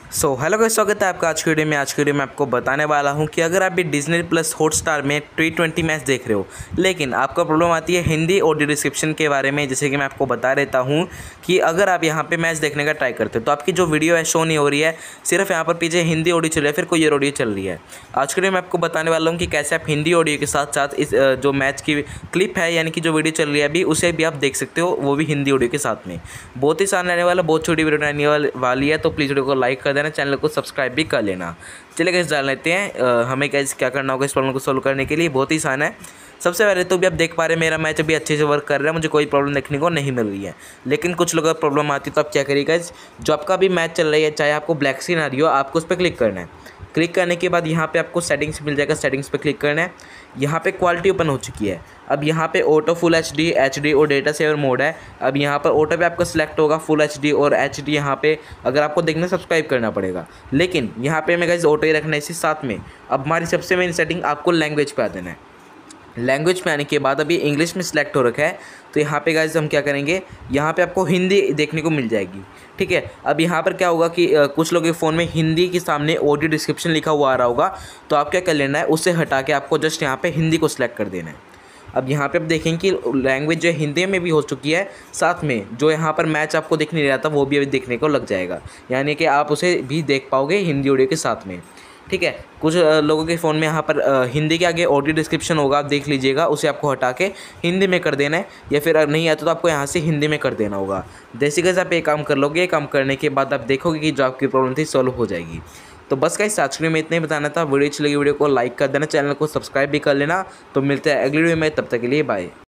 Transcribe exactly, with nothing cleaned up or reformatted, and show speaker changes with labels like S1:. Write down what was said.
S1: So hello guys, स्वागत है आपका आज की वीडियो में। आज की वीडियो में आपको बताने वाला हूं कि अगर आप भी डिज्नी प्लस हॉटस्टार में टी ट्वेंटी मैच देख रहे हो, लेकिन आपको प्रॉब्लम आती है हिंदी ऑडियो डिस्क्रिप्शन के बारे में। जैसे कि मैं आपको बता देता हूं कि अगर आप यहां पे मैच देखने का ट्राई करते हो तो आपकी जो वीडियो है शो नहीं हो रही है, सिर्फ यहाँ पर पीछे हिंदी ऑडियो चल रही है, फिर कोई और ऑडियो चल रही है। आज की वीडियो में आपको बताने वाला हूँ कि कैसे आप हिंदी ऑडियो के साथ साथ इस जो मैच की क्लिप है, यानी कि जो वीडियो चल रही है अभी, उसे भी आप देख सकते हो, वो भी हिंदी ऑडियो के साथ में। बहुत ही आसान रहने वाला, बहुत छोटी वीडियो रहने वाली है, तो प्लीज़ वीडियो को लाइक कर देना, चैनल को सब्सक्राइब भी कर लेना। चलिए गाइस जान लेते हैं आ, हमें गाइस क्या करना होगा इस प्रॉब्लम को सोल्व करने के लिए। बहुत ही आसान है। सबसे पहले तो भी आप देख पा रहे हैं मेरा मैच अभी अच्छे से वर्क कर रहा है, मुझे कोई प्रॉब्लम देखने को नहीं मिल रही है। लेकिन कुछ लोगों को प्रॉब्लम आती है, तो आप क्या करिए गाइस, जो आपका भी मैच चल रही है, चाहे आपको ब्लैक स्क्रीन आ रही हो, आपको उस पर क्लिक करना है। क्लिक करने के बाद यहाँ पे आपको सेटिंग्स मिल जाएगा, सेटिंग्स पे क्लिक करना है। यहाँ पे क्वालिटी ओपन हो चुकी है। अब यहाँ पे auto full H D, H D और डेटा सेवर मोड है। अब यहाँ पर ऑटो पे आपका सिलेक्ट होगा फुल एच डी और एच डी। यहाँ पे अगर आपको देखना सब्सक्राइब करना पड़ेगा, लेकिन यहाँ पे मैं गाइस ऑटो ही रखना है इसी साथ में। अब हमारी सबसे मेन सेटिंग आपको लैंग्वेज पे आ देना है। लैंग्वेज में आने के बाद अभी इंग्लिश में सिलेक्ट हो रखा है, तो यहाँ पे गाइस हम क्या करेंगे, यहाँ पे आपको हिंदी देखने को मिल जाएगी। ठीक है। अब यहाँ पर क्या होगा कि आ, कुछ लोगों के फ़ोन में हिंदी के सामने ऑडियो डिस्क्रिप्शन लिखा हुआ आ रहा होगा, तो आप क्या कर लेना है, उससे हटा के आपको जस्ट यहाँ पे हिंदी को सिलेक्ट कर देना है। अब यहाँ पे आप देखेंगे कि लैंग्वेज जो है हिंदी में भी हो चुकी है, साथ में जो यहाँ पर मैच आपको दिख नहीं रहा था वो भी अभी देखने को लग जाएगा, यानी कि आप उसे भी देख पाओगे हिंदी ऑडियो के साथ में। ठीक है। कुछ लोगों के फ़ोन में यहाँ पर हिंदी के आगे ऑडियो डिस्क्रिप्शन होगा, आप देख लीजिएगा, उसे आपको हटा के हिंदी में कर देना है, या फिर अगर नहीं आता तो आपको यहाँ से हिंदी में कर देना होगा। जैसे कि आप ये काम कर लोगे, ये काम करने के बाद आप देखोगे कि जो आपकी प्रॉब्लम थी सॉल्व हो जाएगी। तो बस गाइस आज में इतना ही बताना था। वीडियो अच्छी लगी वीडियो को लाइक कर देना, चैनल को सब्सक्राइब भी कर लेना। तो मिलते हैं अगली वीडियो में, तब तक के लिए बाय।